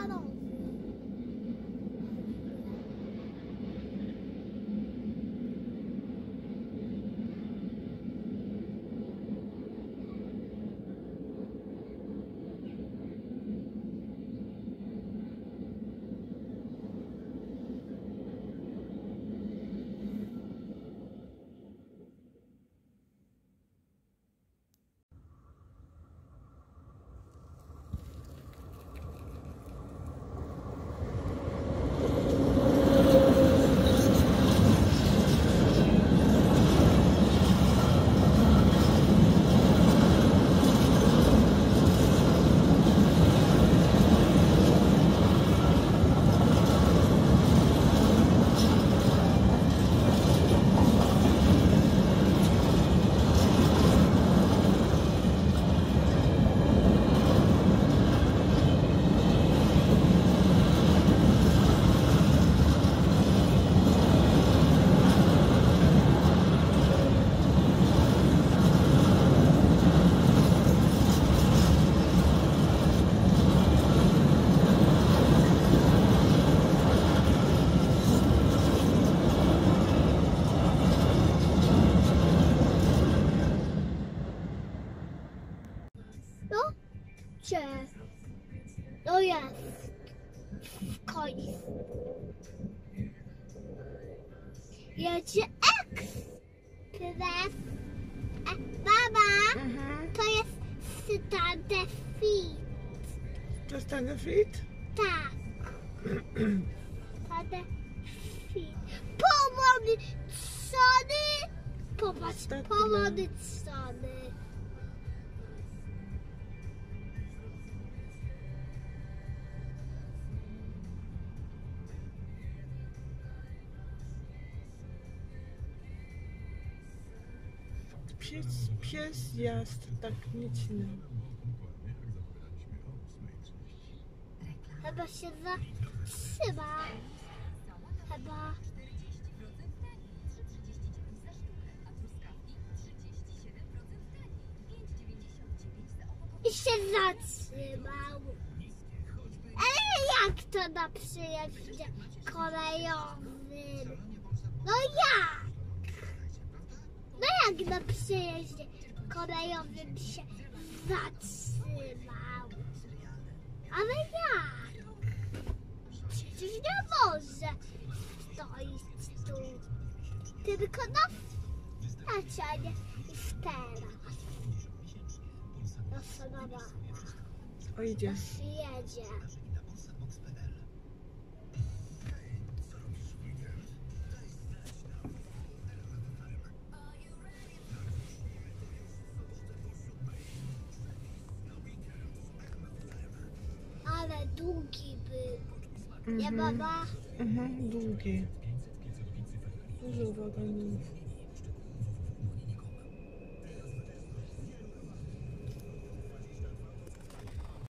ciężarowy. Gdzie? No jest. W końcu. Jedzie ekspres. Mama, to jest Stade Fit. To jest Stade Fit? Tak. Stade Fit. Powody cony. Popatrz, powody cony. Pies jest tak niecny. Chyba się zatrzyma. Chyba. I się zatrzymał. Ale jak to na przejeździe kolejowym? No jak? No jak na przejeździe kolejowym się zatrzymał? Ale jak? Przecież nie może stoić tu. Tylko na stacie i teraz. Zasadowała. O, idzie. Jedzie. Ale długi był. Nie, mama? Długi. Dużo woda.